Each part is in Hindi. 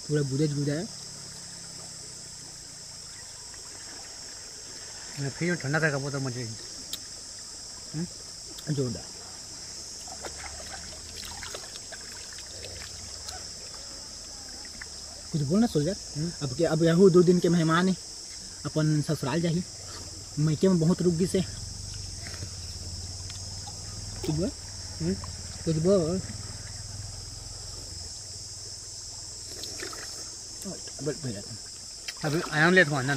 पूरा गुदेज गुदा है। फ्रिज में ठंडा था बहुत मजे जोरदार। कुछ बोलना सोल्जर। अब क्या, अब यहू 2 दिन के मेहमान है, अपन ससुराल जाही, मैके में बहुत रुक गई से। कुछ बोल, कुछ बोल। भैया अभी आराम ले आनंद।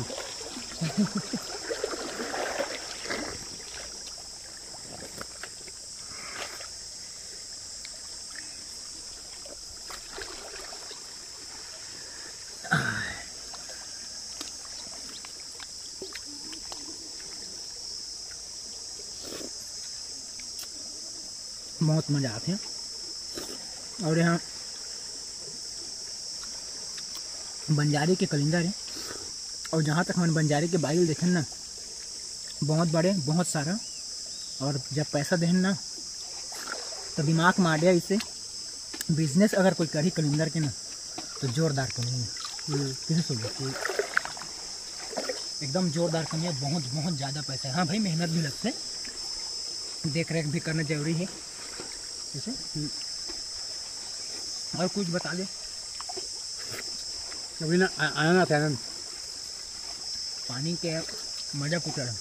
बहुत मज़ा आते हैं। और यहाँ बंजारे के कलिंदर है, और जहाँ तक हमने बंजारे के बाइल देखें ना, बहुत बड़े, बहुत सारा। और जब पैसा दें ना तो दिमाग में आ गया इसे बिजनेस अगर कोई करी कलिंदर के ना तो जोरदार कमी है। किसे सोचो, एकदम जोरदार कमी है, बहुत बहुत ज़्यादा पैसा है। हाँ भाई, मेहनत भी लगते, देख रेख भी करना जरूरी है इसे। और कुछ बता दे। अभी ना आनंद आता है आनंद। पानी के मजा कुछ है।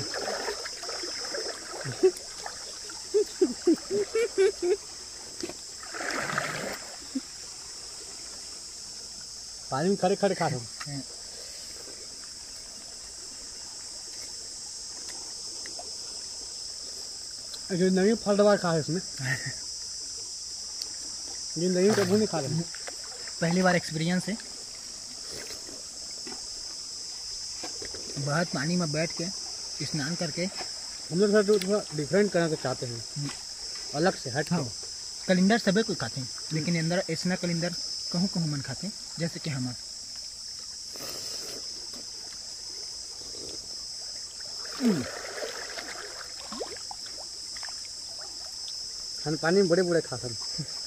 पानी में खड़े खड़े खा रहा हूँ। जिंदगी फल दवा खा है इसमें। जिंदगी कभी नहीं खा रहे। पहली बार एक्सपीरियंस है। बहुत पानी में बैठ के स्नान करके हम लोग थोड़ा डिफरेंट करना चाहते हैं, अलग से हट के। कलिंदर सभी कोई खाते हैं, लेकिन अंदर ऐसा कलिंदर कहूँ कहूँ मन खाते हैं, जैसे कि हम। खान पानी में बड़े बड़े खा सकते।